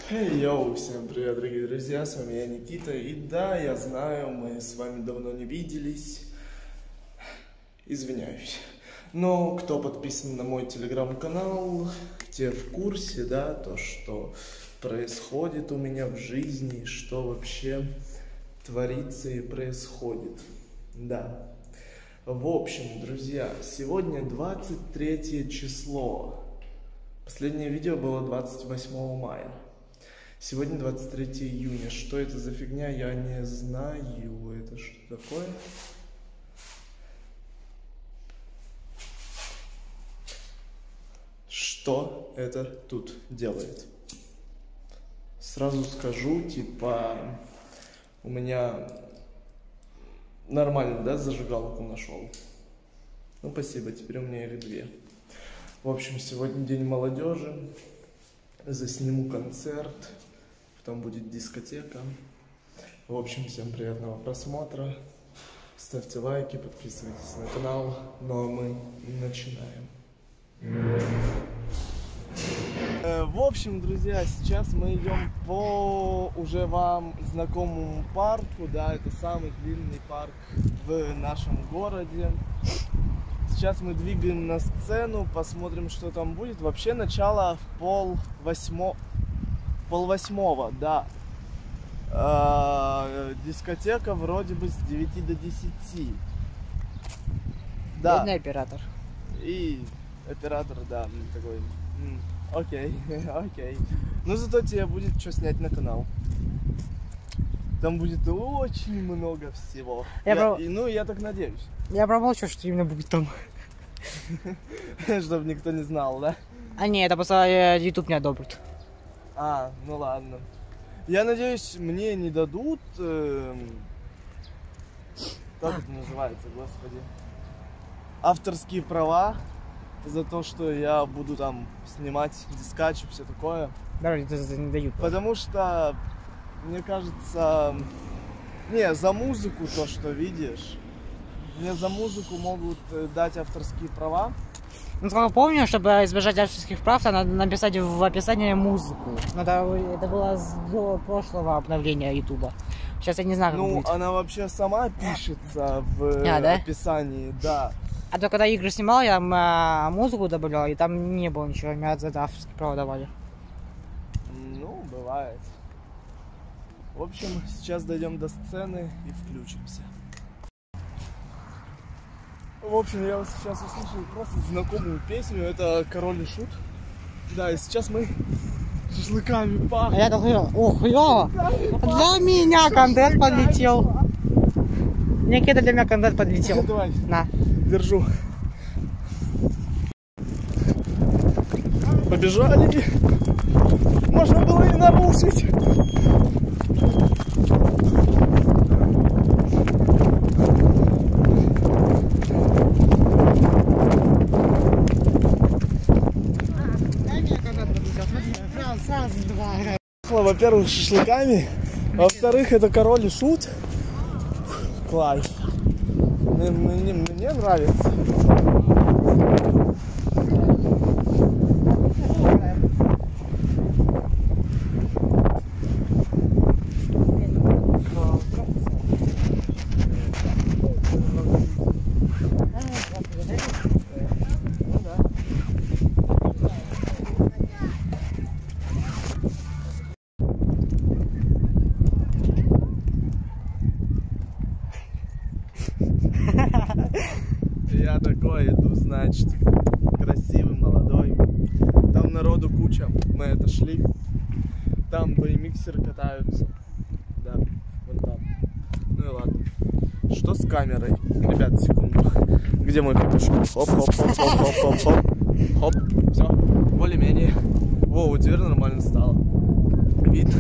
Йоу, всем привет, дорогие друзья, с вами я, Никита, и да, я знаю, мы с вами давно не виделись, извиняюсь, но кто подписан на мой телеграм-канал, те в курсе, да, то, что происходит у меня в жизни, что вообще творится и происходит, да. В общем, друзья, сегодня 23 число, последнее видео было 28 мая. Сегодня 23 июня. Что это за фигня, я не знаю. Это что такое? Что это тут делает? Сразу скажу, типа, у меня нормально, да, зажигалку нашел. Ну, спасибо, теперь у меня их две. В общем, сегодня день молодежи. Засниму концерт. Потом будет дискотека. В общем, всем приятного просмотра. Ставьте лайки, подписывайтесь на канал. Ну а мы начинаем. В общем, друзья, сейчас мы идем по уже вам знакомому парку. Да, это самый длинный парк в нашем городе. Сейчас мы двигаем на сцену, посмотрим, что там будет. Вообще начало в полвосьмого, да. Дискотека вроде бы с 9 до 10. Да. Бедный оператор. И оператор, да, такой. Окей, окей. Но зато тебе будет что снять на канал. Там будет очень много всего. Ну, я так надеюсь. Я промолчу, что именно будет там. Чтобы никто не знал, да? А не, это просто YouTube не одобрит. А, ну ладно. Я надеюсь, мне не дадут... как это называется, господи? Авторские права за то, что я буду там снимать дискач и все такое. Да, это не дают. Потому что, мне кажется... Не, за музыку то, что видишь. Мне за музыку могут дать авторские права. Ну, сколько помню, чтобы избежать авторских прав, то надо написать в описании музыку. Но это было до прошлого обновления Ютуба. Сейчас я не знаю, как Ну, будет. она вообще сама пишется в да? описании, да. А то, когда игры снимал, я музыку добавлял, и там не было ничего, меня за это авторские права давали. Ну, бывает. В общем, сейчас дойдем до сцены и включимся. В общем, я вот сейчас услышал просто знакомую песню, это «Король и Шут». Да, и сейчас мы шашлыками пахнем. А я такой, ох, для меня контент подлетел. Никита, для меня контент подлетел. Давай, на. Держу. Побежали. Можно было и нарушить. Во-первых, шашлыками, во-вторых, это «Король и Шут». Класс. Мне нравится. Я такой иду, значит, красивый, молодой. Там народу куча, мы отошли. Там BMXеры катаются. Да, вон там. Ну и ладно. Что с камерой? Ребят, секунду. Где мой капюшон? Хоп-хоп-хоп-хоп-хоп-хоп. Хоп, все, более-менее. Во, теперь нормально стало. Видно?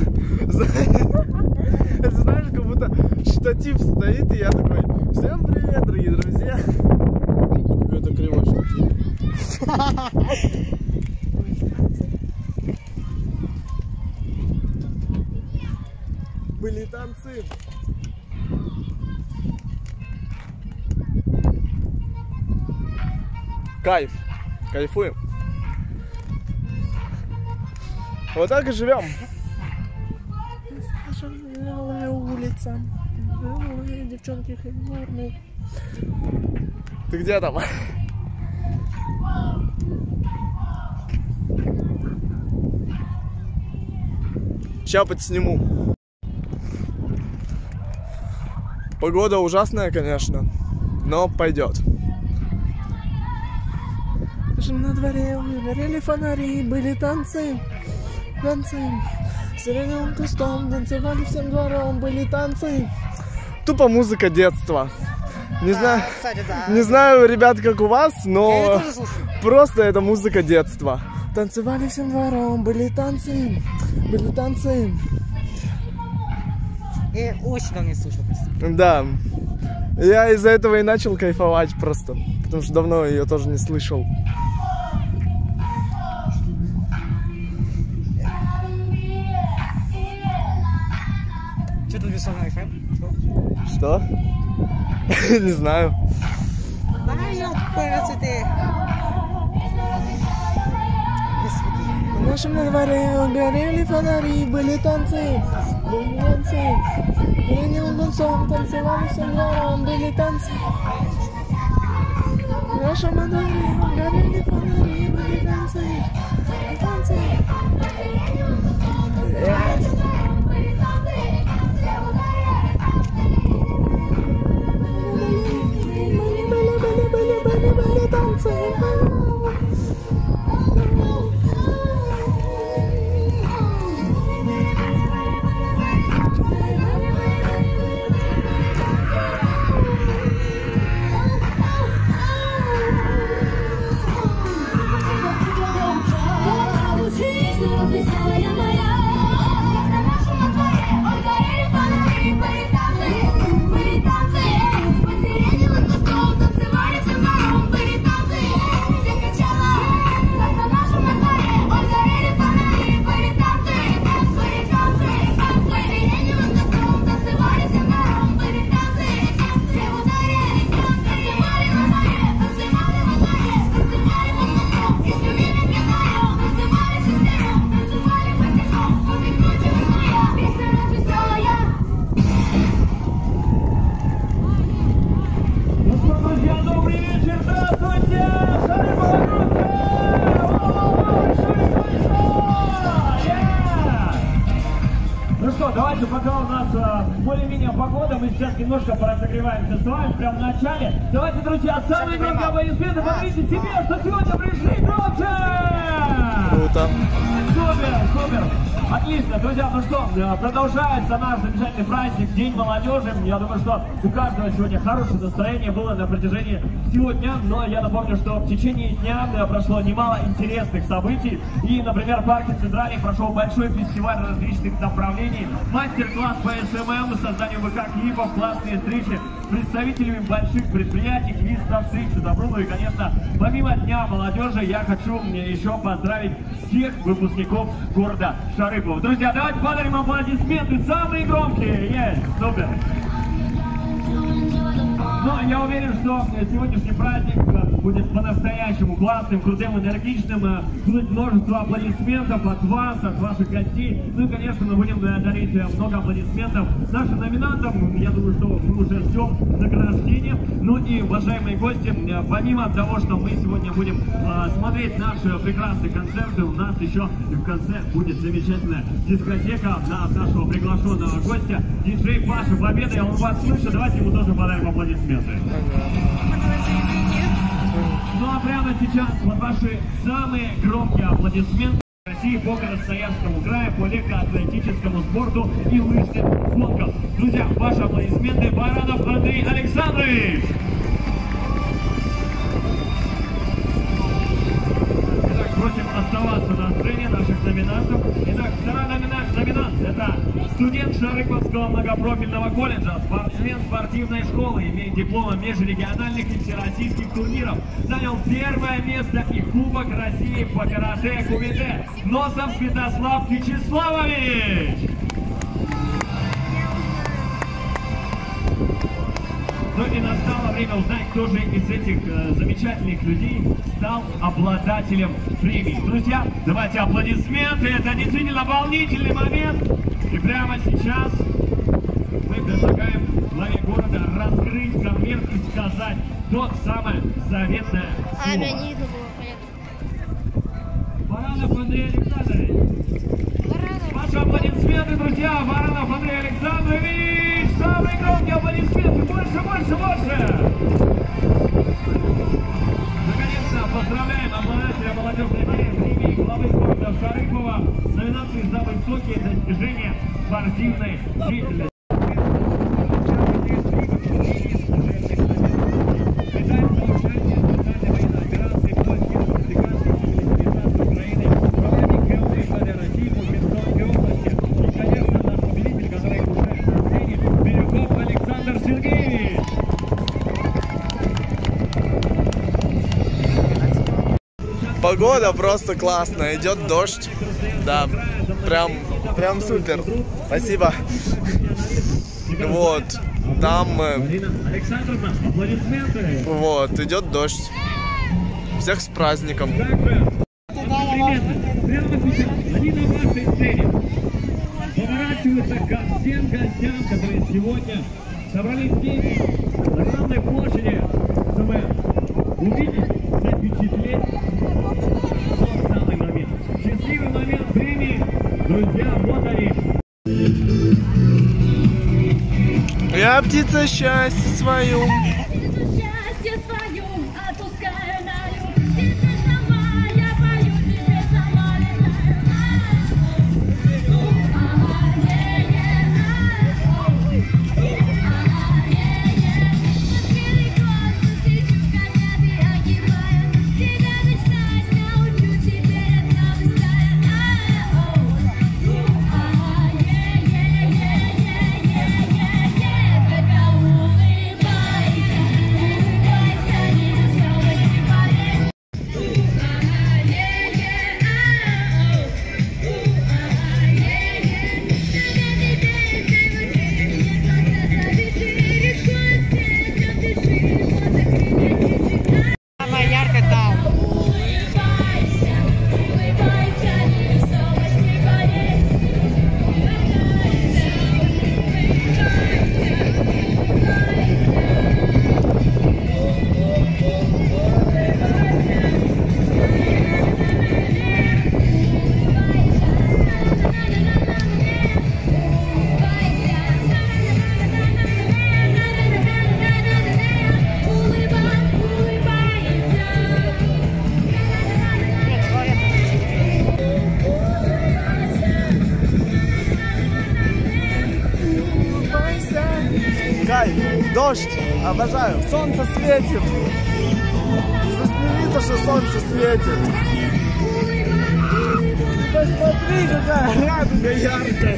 Это знаешь, как будто штатив стоит, и я такой: всем привет, дорогие друзья. Какой-то кривой штатив. Были танцы. Кайф. Кайфуем. Вот так и живем. Наша белая улица. Белые девчонки химурные. Ты где там? Сейчас подсниму. Погода ужасная, конечно, но пойдет. На дворе горели фонари, были танцы, танцы. С зеленым кустом танцевали всем двором, были танцы. Тупо музыка детства. Не знаю, кстати, да. Не знаю, ребят, как у вас, но просто это музыка детства. Танцевали всем двором, были танцы, были танцы. Я очень давно не слушал. Да. Я из-за этого и начал кайфовать просто, потому что давно ее тоже не слышал. Что тут бессонный FM? Что? Не знаю. В нашем дворе горели фонари, были танцы, были танцы. Зеленым кустом танцевали всем двором, были танцы. В нашем дворе горели фонари, были танцы, танцы. Были танцы. Давайте, пока у нас более-менее погода, мы сейчас немножко поразогреваемся с вами прямо в начале. Давайте, друзья, самые громкие аплодисменты, смотрите себе, что сегодня пришли громче! Круто. Супер, супер. Отлично, друзья, ну что, продолжается наш замечательный праздник, День молодежи. Я думаю, что у каждого сегодня хорошее настроение было на протяжении всего дня. Но я напомню, что в течение дня прошло немало интересных событий. И, например, в парке Центральный прошел большой фестиваль различных направлений. Мастер-класс по СММ, созданию ВК-клипов, классные встречи с представителями больших предприятий, квиз на встречу добру. Ну и, конечно, помимо Дня молодежи, я хочу еще поздравить всех выпускников города Шарыпово. Друзья, давайте подарим аплодисменты, самые громкие. Есть, супер. Но я уверен, что сегодняшний праздник будет по-настоящему классным, крутым, энергичным. Будет множество аплодисментов от вас, от ваших гостей. Ну и, конечно, мы будем дарить много аплодисментов нашим номинантам. Я думаю, что мы уже ждем награждения. Ну и, уважаемые гости, помимо того, что мы сегодня будем смотреть наши прекрасные концерты, у нас еще в конце будет замечательная дискотека от нашего приглашенного гостя, диджей Паша Победа. Он вас слышит, давайте ему тоже подарим аплодисменты. Ну а прямо сейчас вот ваши самые громкие аплодисменты России по Красноярскому краю, по легкоатлетическому спорту и лыжным гонкам. Друзья, ваши аплодисменты. Баранов Андрей Александрович. Итак, просим оставаться на сцене наших номинантов. Итак, второй номинант это студент Шарыповского многопрофильного колледжа, спортсмен спортивной школы, имеет дипломы межрегиональных и всероссийских турниров, занял первое место и Кубок России по карате-кумите. Носов Святослав Вячеславович. Ну и настало время узнать, кто же из этих замечательных людей стал обладателем премии. Друзья, давайте аплодисменты, это действительно волнительный момент. И прямо сейчас мы предлагаем главе города раскрыть конверт и сказать то самое заветное слово. Не видно было, понятно. Баранов Андрей Александрович. Ваши аплодисменты, друзья. Баранов Андрей Александрович. Самые громкие аплодисменты. Больше, больше, больше. Наконец-то поздравляем обладателя молодежной премии главы города Шарыпова в номинации за высокие достижения спортивной деятельности. Погода просто классная, идет дождь, да, прям супер, спасибо. Вот, там, вот, идет дождь. Всех с праздником. Прямо сейчас они на вашей сцене поворачиваются ко всем гостям, которые сегодня собрались здесь, на главной площади, чтобы увидеть, запечатлеть тот самый момент. Счастливый момент премии, друзья, вот они. Я птица счастья свою. Кайф, дождь, обожаю, солнце светит. Засними то, что солнце светит. Посмотри, какая радуга яркая.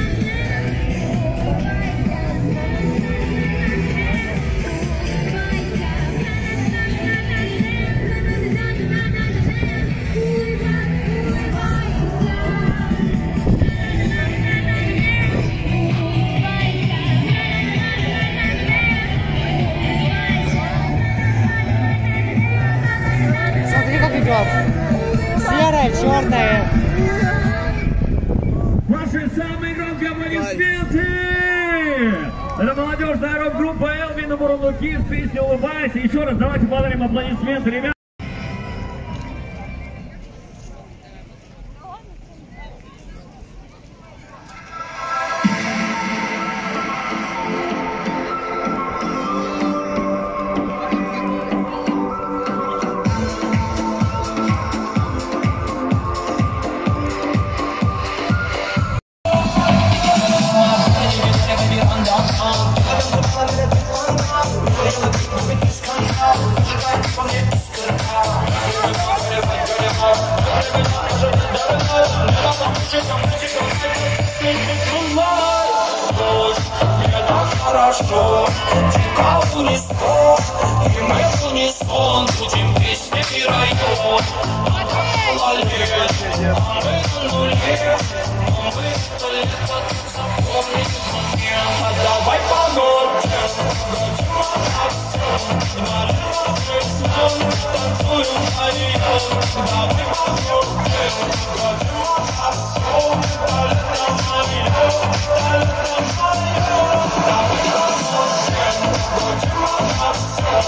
Серая, черная. Ваши самые громкие аплодисменты! Это молодежная рок-группа Элвин и Бурундуки с песней «Улыбайся». Еще раз давайте подарим аплодисменты, ребят. Хорошо, тебя в унисон, и мы в унисон будем песнями район. Мало лет, а мы нуле, но мы 100 лет запомним момент. А давай по ноте,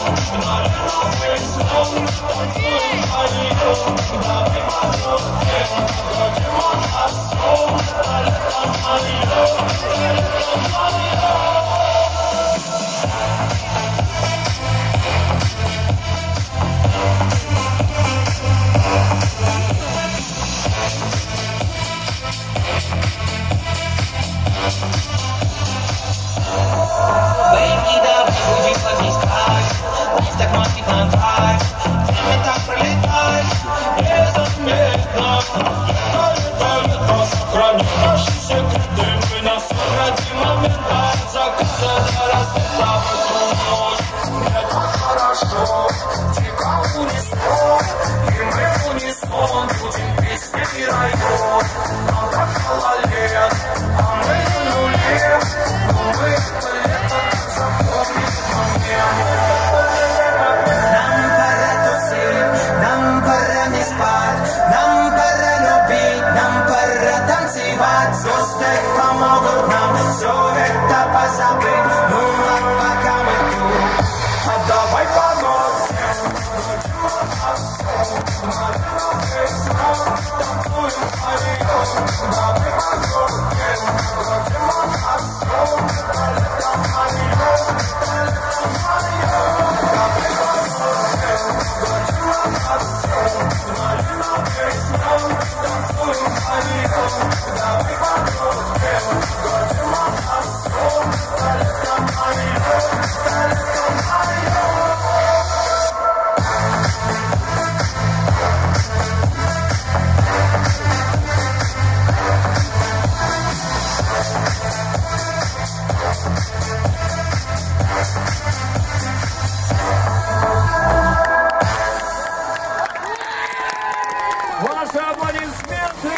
Ваши аплодисменты!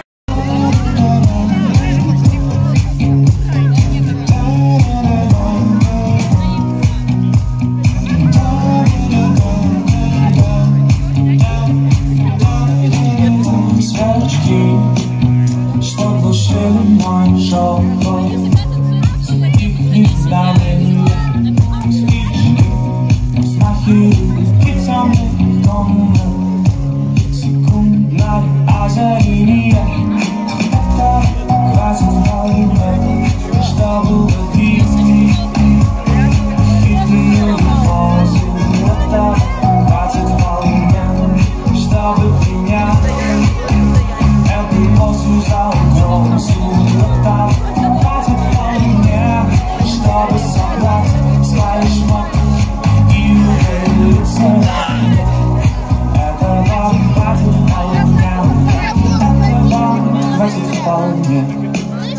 Что глушили мой шепот, их знамения, спички, взмахи руки темных комнат, секундное озарение. Это хватит войны, чтобы увидеть хитрую позу. Это хватит войны, чтобы принять за угрозу. Так хватит войне, чтобы собрать свои шмотки и увериться. Этого хватит вполне, этого хватит вполне.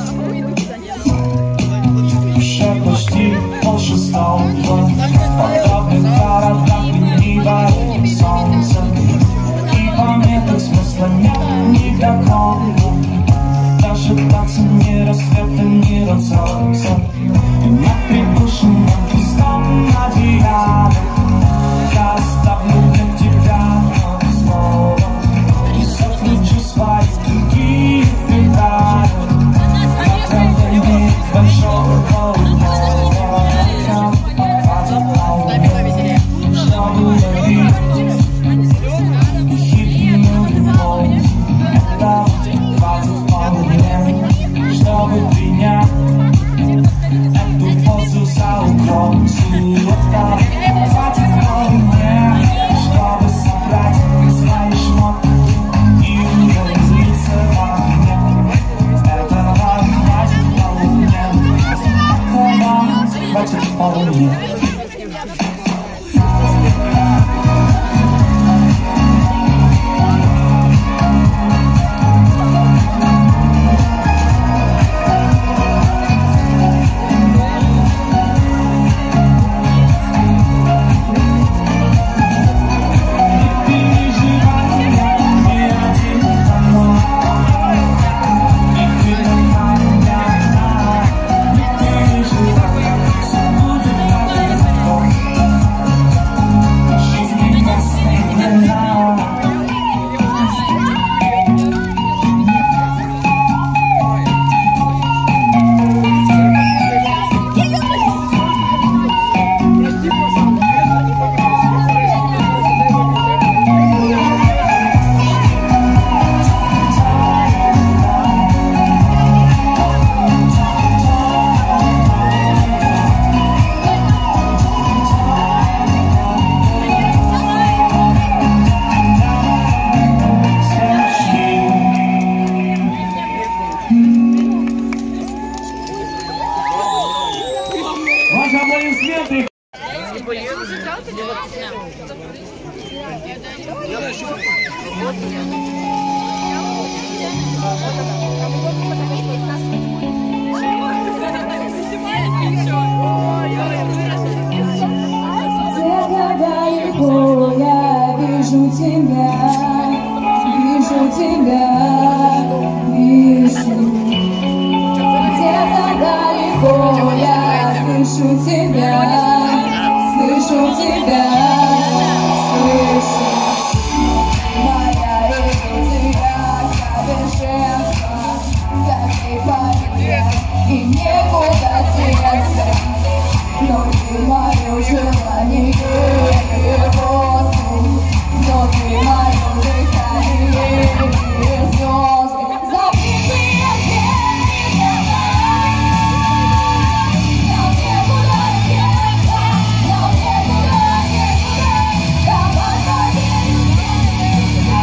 Уже почти полшестого, подобных городах ленивое солнце, и пометок смысла нет никакого. Дожидаться ни рассвета, ни солнца. И на прикушенном пустом одеяле я оставлю для тебя слово и заключу свои другие педали. Завтра нет большого голубого, хватит волны, чтобы увидеть хитрую любовь. Это хватит вполне, чтобы принять аплодисменты. Далеко я вижу тебя, вижу. Где-то далеко я слышу тебя, слышу. Моя иллюзия совершенства, как и парень, и некуда деться. Но ты мое желание и воздух, но ты мое дыхание и звезды. Забытые песни, нам некуда деться, давай поверим в тебя.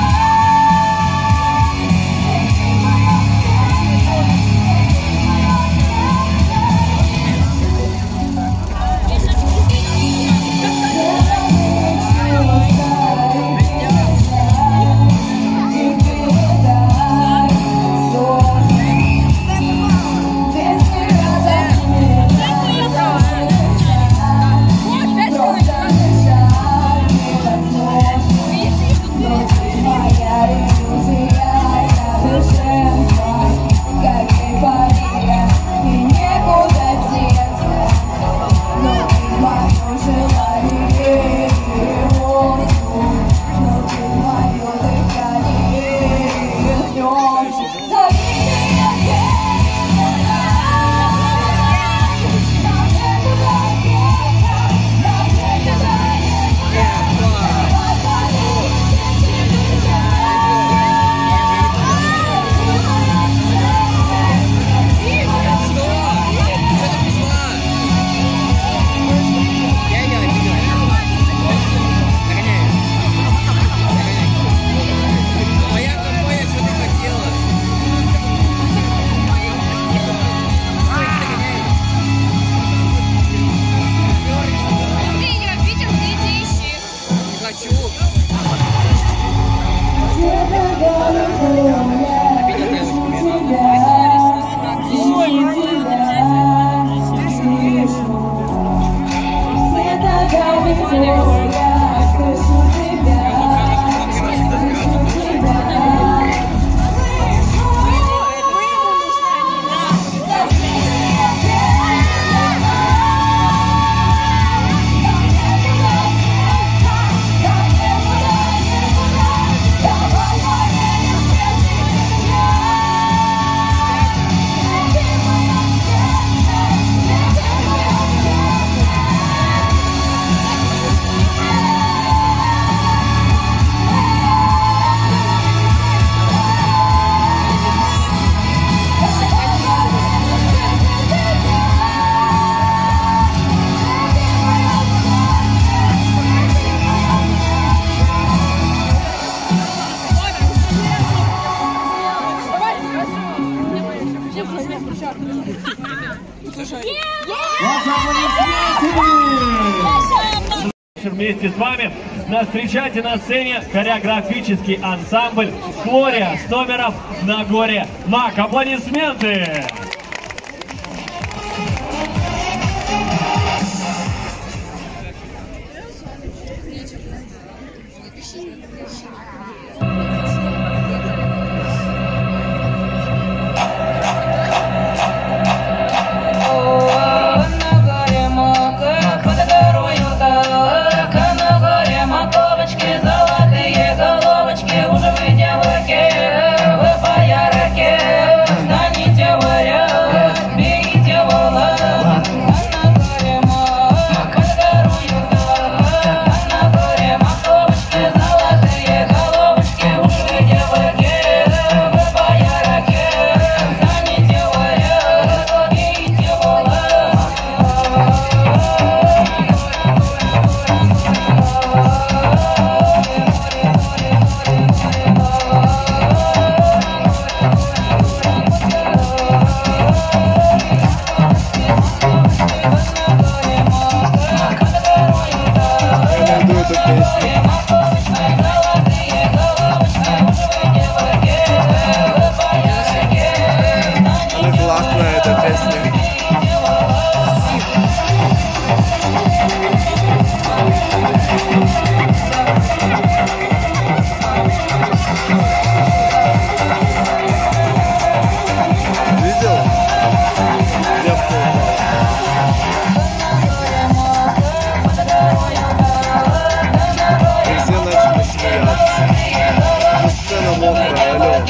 Вместе с вами встречайте на сцене хореографический ансамбль «Глория» с номером «На горе Мак». Аплодисменты! Уже выйдя в оке, вы по ярке, станете варя. классная эта песня. Видел? Девка упала. И все начали смеяться. Сцена мокрая, алло.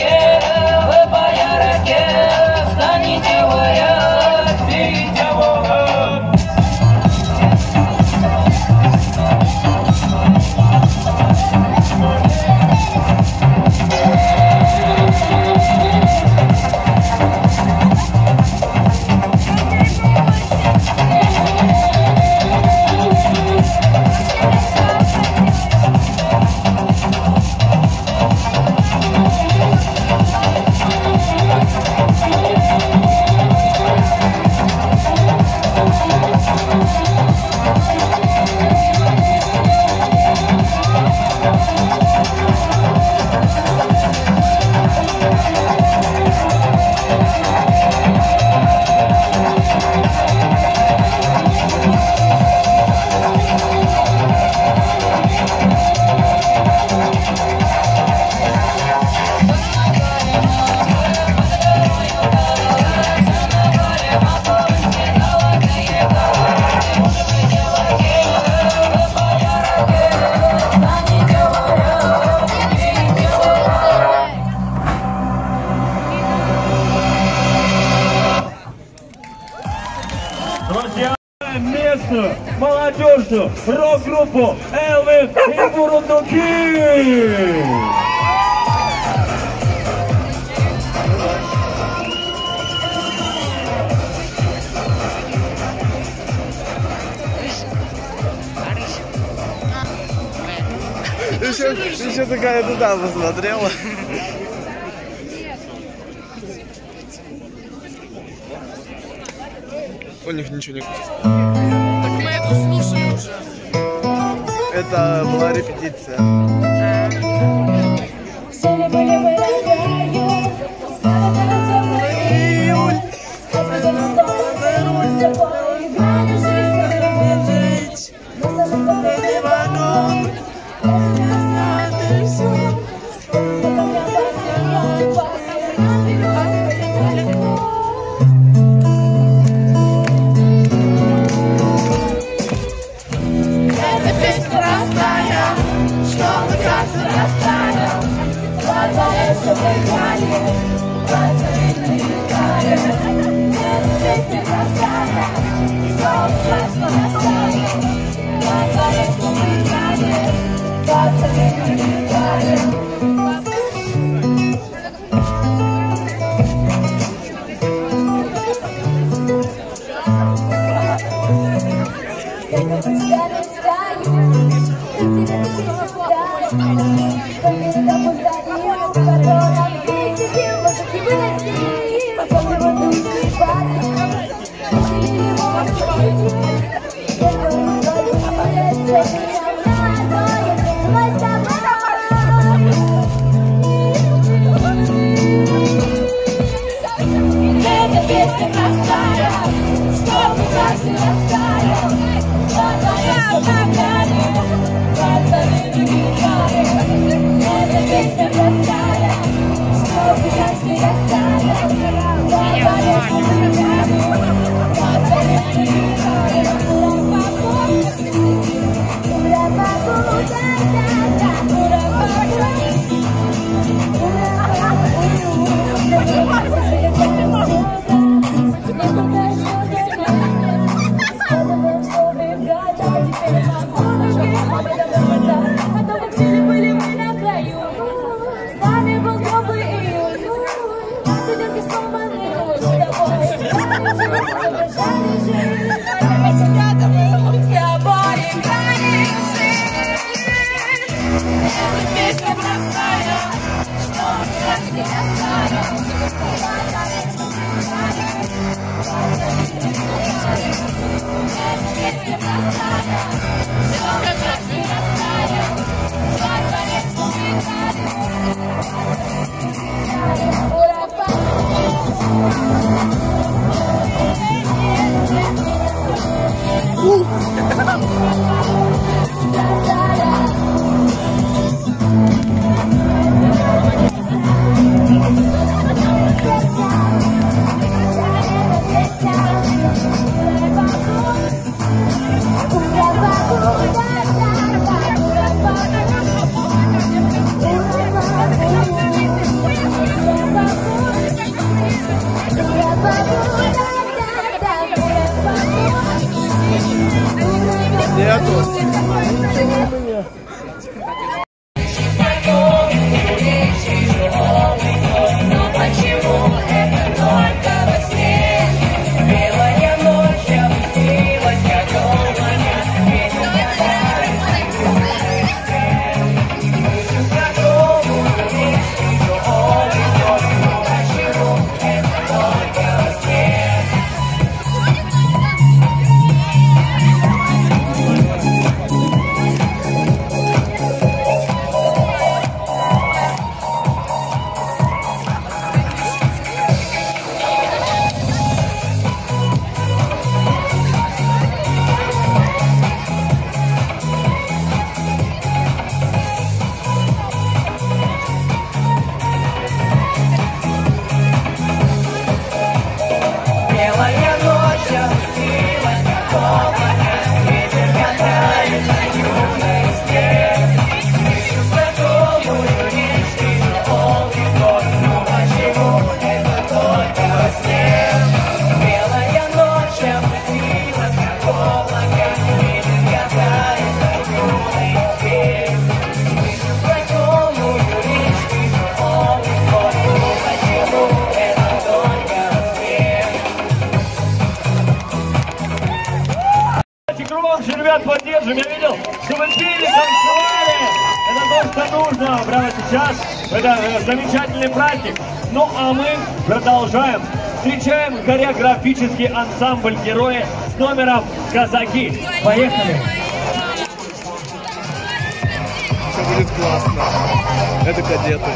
Друзья, местную молодежную рок-группу Элвин и Бурундуки! Еще такая туда посмотрела. У них ничего не... Так мы это слушали уже. Это была репетиция. Ура! Давайте ребят поддержим. Я видел, что вы пели, танцевали. Это то, что нужно прямо сейчас. Это замечательный праздник. Ну а мы продолжаем. Встречаем хореографический ансамбль «Герои» с номером «Казаки». Поехали! Все будет классно. Это кадеты.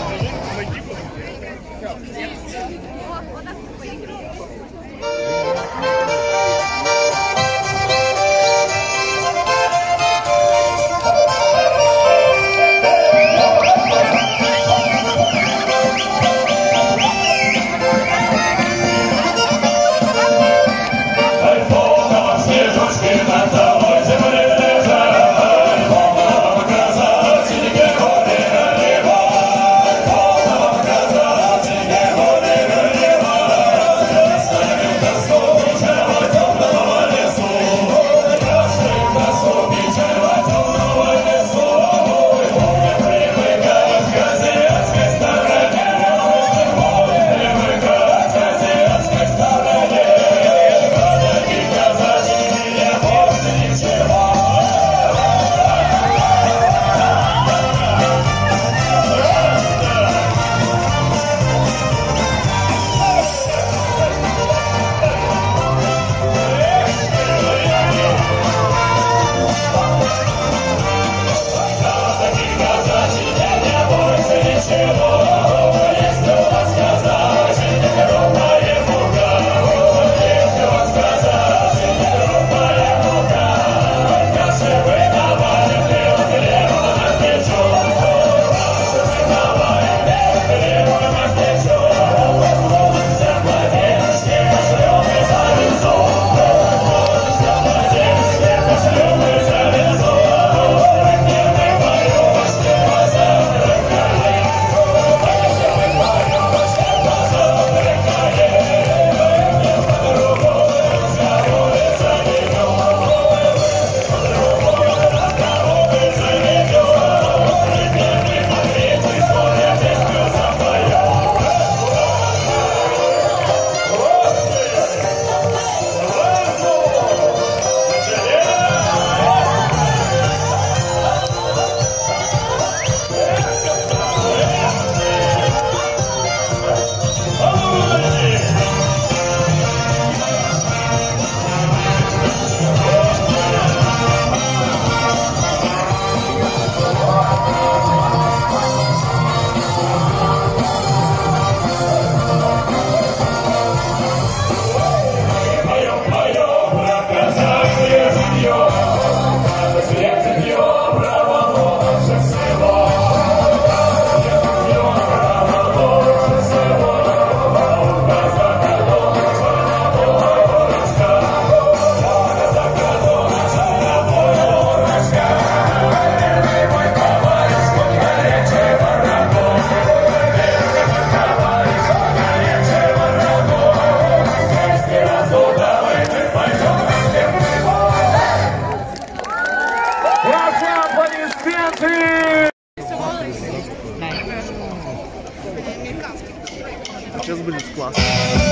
Сейчас будет классно.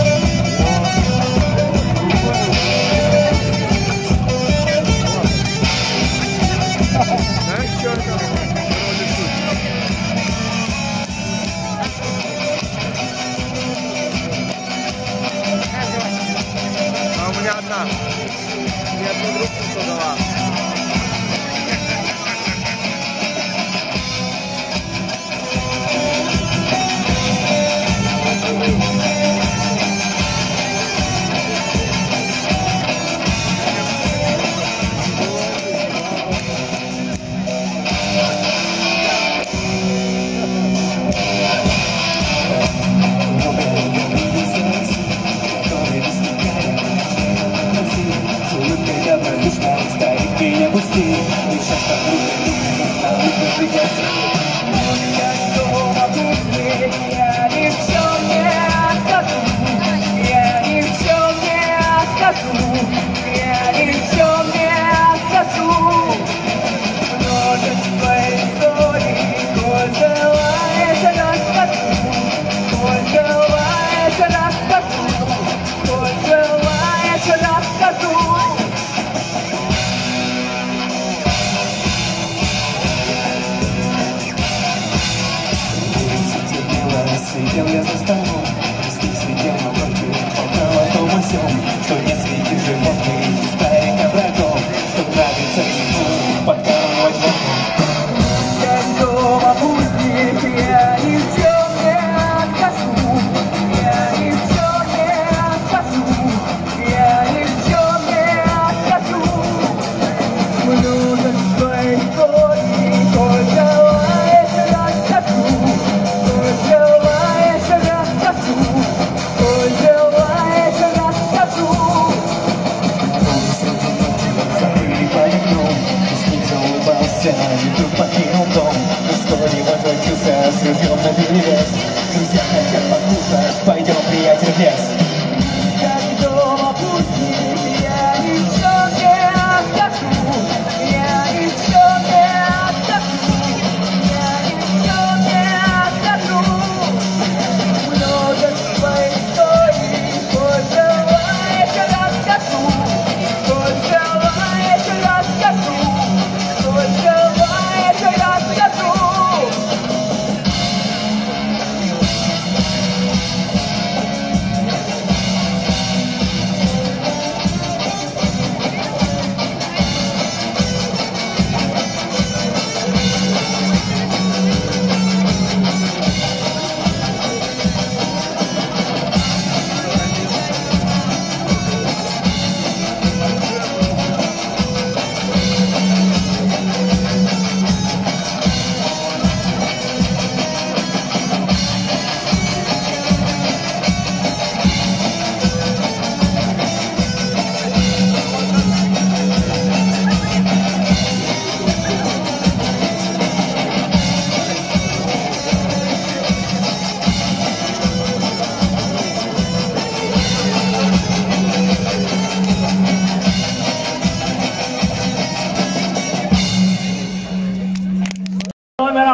Знаешь, что это? А у меня одна. Мне одну группу создала. Старик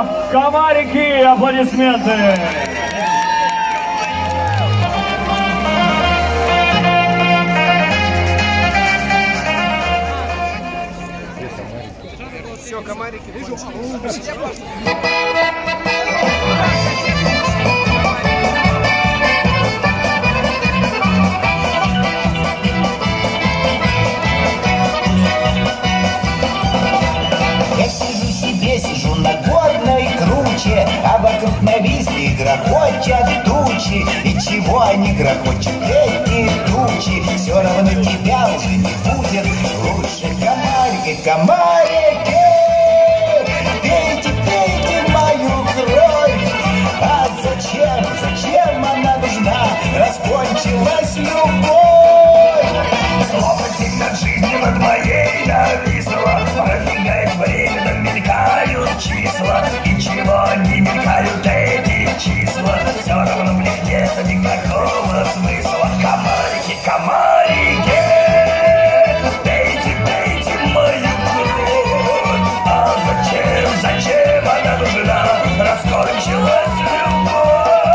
друзья, комарики, аплодисменты! Все, комарики. Я сижу на горной круче, а вокруг нависли грохочут тучи. И чего они грохочут, эти тучи? Все равно тебя уже не будет лучше. Комарики, комарики, пейте, пейте мою кровь. А зачем она нужна? Раскончилась любовь. Слово тень над жизнью над моей нависло. Пробегает время, мелькают числа. И чего они мелькают, эти числа? Все равно в них нет никакого смысла. Комарики, комарики, пейте, пейте мою кровь. А зачем она нужна? Раскончилась любовь.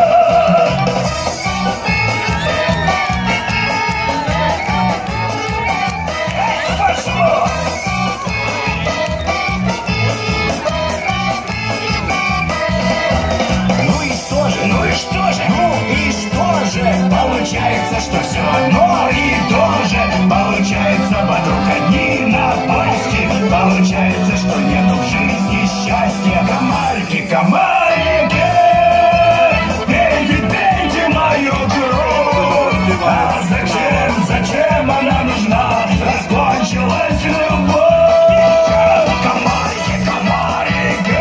Получается, что все одно и то же. Получается, вокруг одни напасти. Получается, что нету в жизни счастья. Комарики, комарики, пейте, пейте мою кровь. А зачем она нужна? Раскончилась любовь. Комарики, комарики,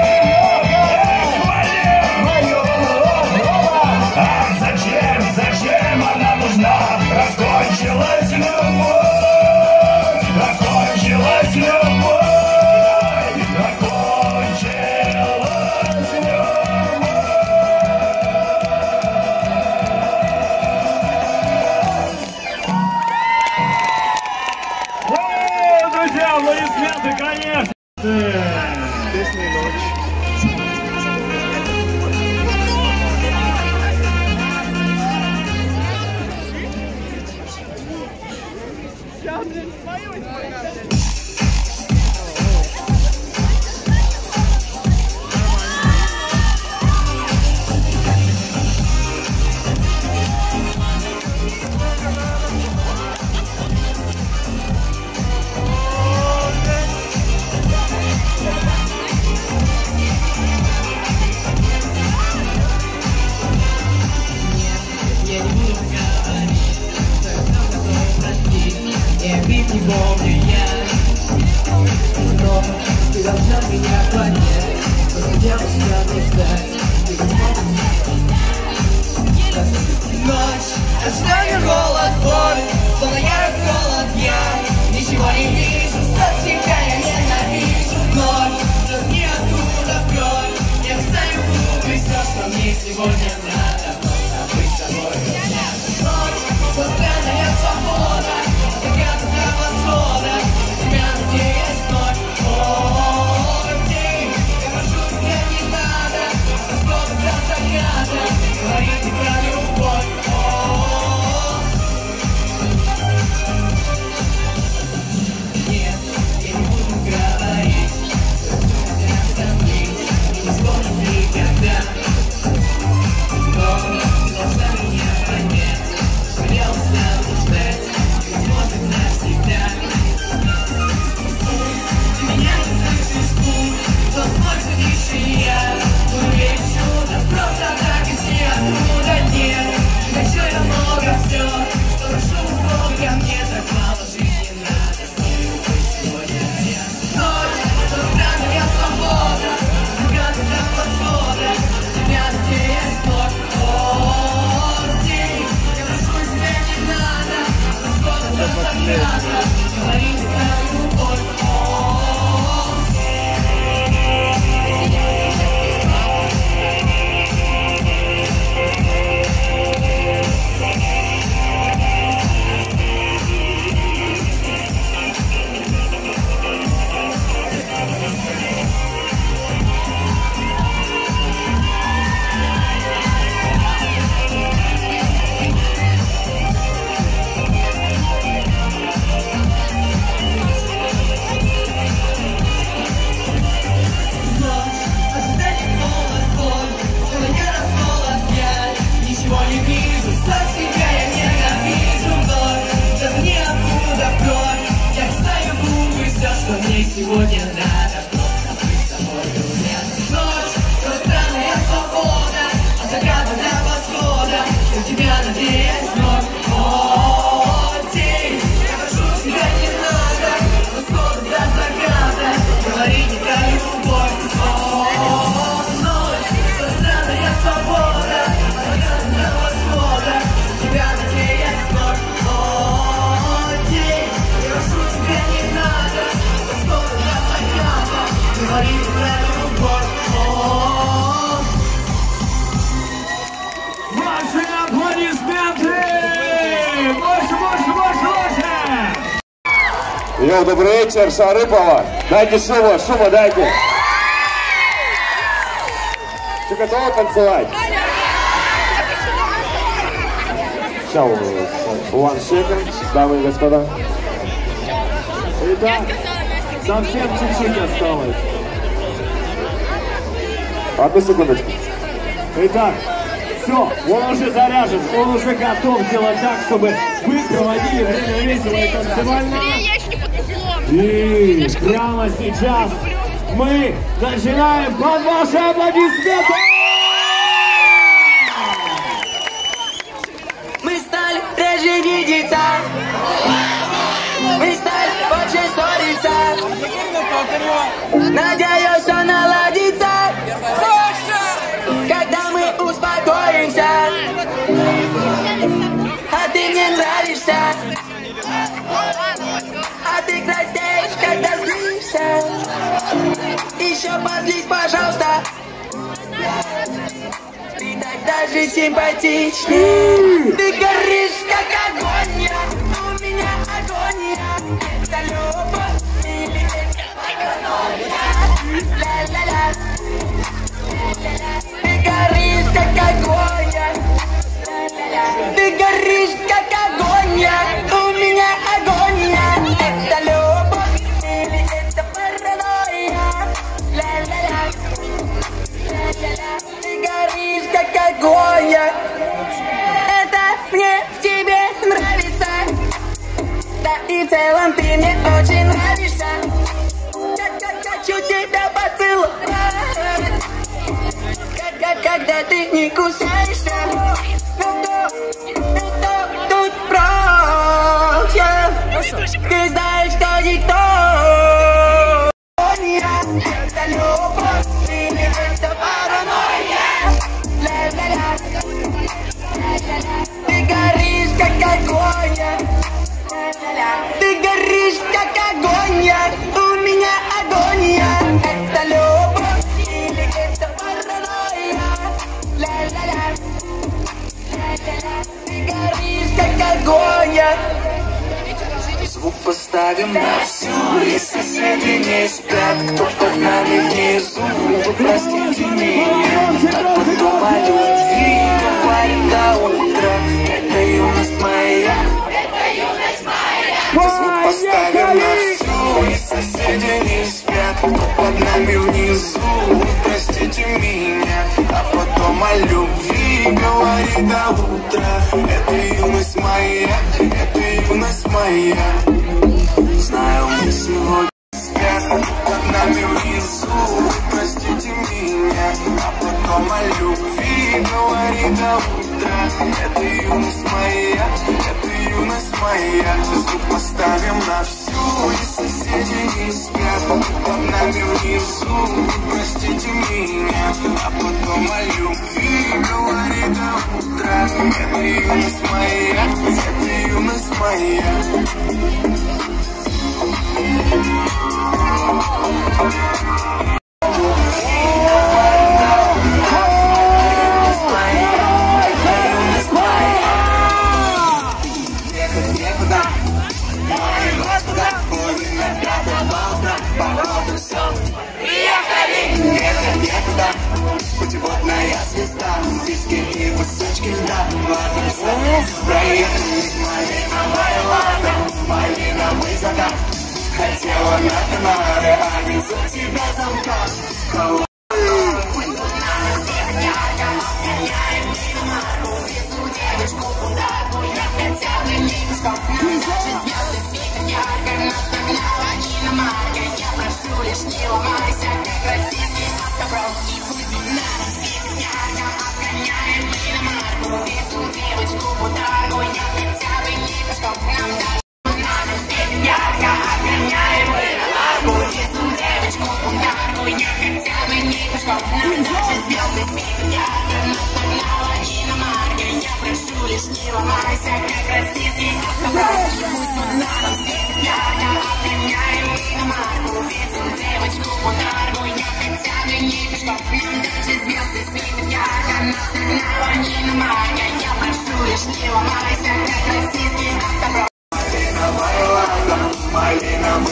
мою кровь. А зачем она нужна? Раскончилась любовь. Раскончилась любовь. Раскончилась любовь. Друзья, аплодисменты, конечно! Песня «Ночь». Ночь, ночной голод, боль, словно я голод, я ничего не вижу, сам себя я ненавижу. Ночь, тут ниоткуда кровь, я встаю в клубы, все, что мне сегодня надо, просто быть собой. Ночь, вот странная свобода, закат до восхода, тебя где есть ночь. О, день, я прошу тебя не надо, расхода до заката, говорите про любовь. Нет, я не буду говорить, что остановить, не вспомнить никогда. Но ты должна меня понять, что я устал ждать, возможно, навсегда. Ты меня не слышишь, путь, то смойся тише я. Буду верить в чудо, просто так из ниоткуда нет. Хочу я много все, что прошу Бога, мне так мало жизни надо. Сегодня я ночь, то странная свобода, закат до восхода, тебя где есть ночь. О, день, я прошу тебя не надо, расхода до заката, говорите про любовь. Йоу, добрый вечер, Шарыпова. Дайте шума дайте. Ты готова танцевать? Сейчас, one second, дамы и господа. Итак, совсем чуть-чуть осталось. Одну секундочку. Итак, все, он уже заряжен, он уже готов сделать так, чтобы вы проводили время весело и танцевально. И прямо сейчас мы начинаем под ваши аплодисменты! Мы стали реже видеться, мы стали больше ссориться. Надеюсь, все наладится, когда мы успокоимся. А ты мне нравишься, а ты краснеешь, когда злишься. Еще позлись, пожалуйста. Ты так даже симпатичней. Ты горишь, как огонь, у меня агония. Это любовь или это паранойя? Ла-ла-ла. Ты горишь, как огонь. Ты горишь, как огонь, у меня агония. Это любовь или это паранойя? Ла-ла-ла. Ты горишь, как огонь. Это мне в тебе нравится. Да и в целом ты мне очень нравишься. Хочу тебя поцеловать, когда ты не кусаешься. Тут против. Ты знаешь, что никто. Это любовь или это паранойя? Ла-ла-ла. Ты горишь, как огонь. Ты горишь, как огонь. У меня агония. Это любовь или это паранойя? Ла-ла-ла. Ты горишь, как огонь. Звук поставим на всю, и соседи не спят. Кто под нами внизу, вы простите меня. А потом о любви говорим до утра. Это юность моя, это юность моя. Звук поставим на всю, и соседи не спят. Кто под нами внизу, вы простите меня. А потом о любви говорим до утра. Это юность моя, это юность моя. Знаю, мы сегодня спят, под нами внизу, простите меня. А потом о любви говори до утра. Это юность моя, это юность моя. Звук поставим на всю, и соседи не спят, под нами внизу, простите меня. А потом о любви говори до утра. Это юность моя, это юность моя. Путеводная звезда, диски и кусочки льда. Проехали малиновая лада, малиновый закат. Хотела на Канары, а везу тебя замкат. Малиновая лада, малиновый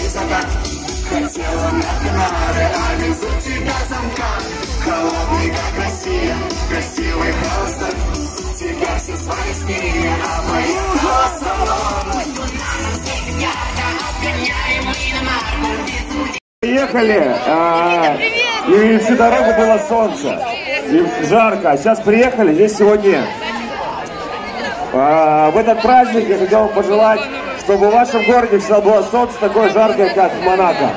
приехали, и всю дорогу было солнце, и жарко. А сейчас приехали, здесь сегодня в этот праздник я хотел вам пожелать, чтобы в вашем городе всегда было солнце такое жаркое, как в Монако.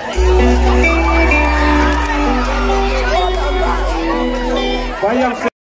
Поем все.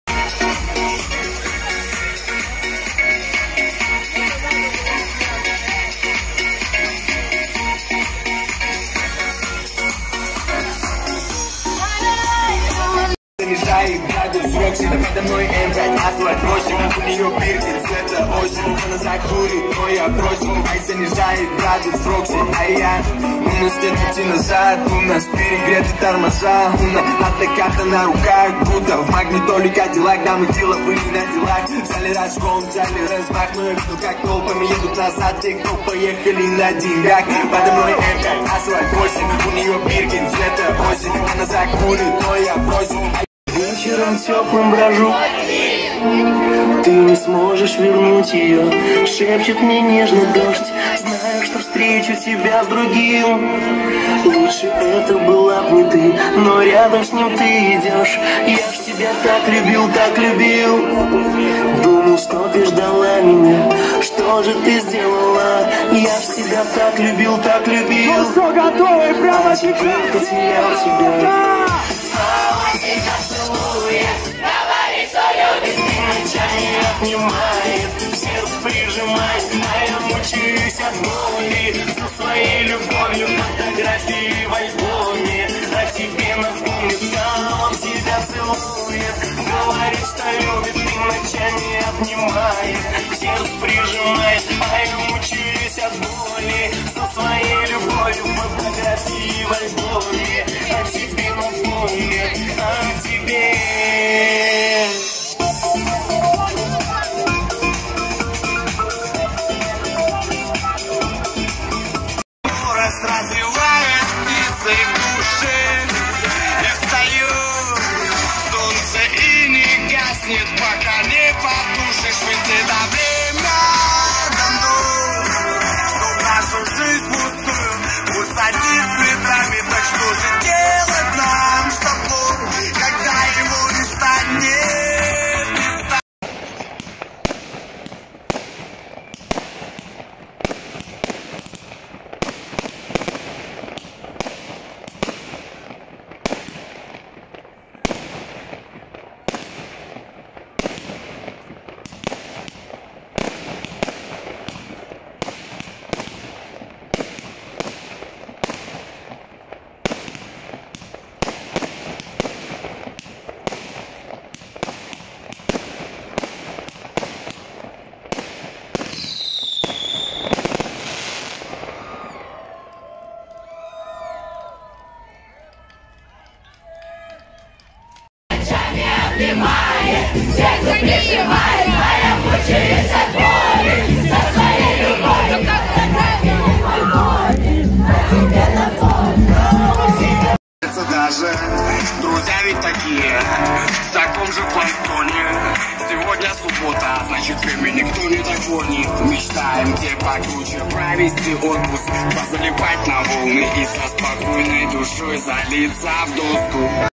Занижает градус Рокси, подо мной М5 асфальт бросим. У нее Биркин, это осень. Она закурит, но я бросим. Ай, занижает градус Рокси, а я у нас нет пути назад. У нас перегреты тормоза. У нас карта на руках, будто в магнитоле Кадиллак. Да, мы дела были на делах. Взяли разгон, взяли размах. Но я видел, как толпами едут назад. Те, кто поехали на деньгах. Подо мной М5 асфальт бросим. У нее Биркин, это осень. Она закурит, но я бросим. Вечером теплым брожу, ты не сможешь вернуть ее. Шепчет мне нежный дождь, знаю, что встречу тебя с другим. Лучше это была бы не ты, но рядом с ним ты идешь. Я ж тебя так любил. Думал, что ты ждала меня, что же ты сделала? Я ж тебя так любил. Ну что, готовы прямо сейчас? Потерял тебя. Говорит, что любит меня, ночами обнимает, в сердце прижимает, а я мучаюсь от боли. За своей любовью фотографии в альбоме, о тебе напомнит, когда он тебя целует. Говорит, что любит и ночами обнимает, в сердце прижимает, а я мучаюсь от боли. За своей любовью фотографии в альбоме, о тебе напомнит, о тебе. Разрывает птицы в душе. Я встаю, солнце и не гаснет, пока не потушишь. Ведь это время дано, чтоб нашу жизнь пустую усадить цветами. Так что же делать нам с тобой, когда его не станет? Сердце прижимает, а я мучаюсь от боли. За своей любовью, как фотографии в тебе напомню. Даже друзья ведь такие, в таком же планктоне. Сегодня суббота, значит время никто не догонит. Мечтаем где покруче провести отпуск, позалипать на волны и со спокойной душой залиться в доску.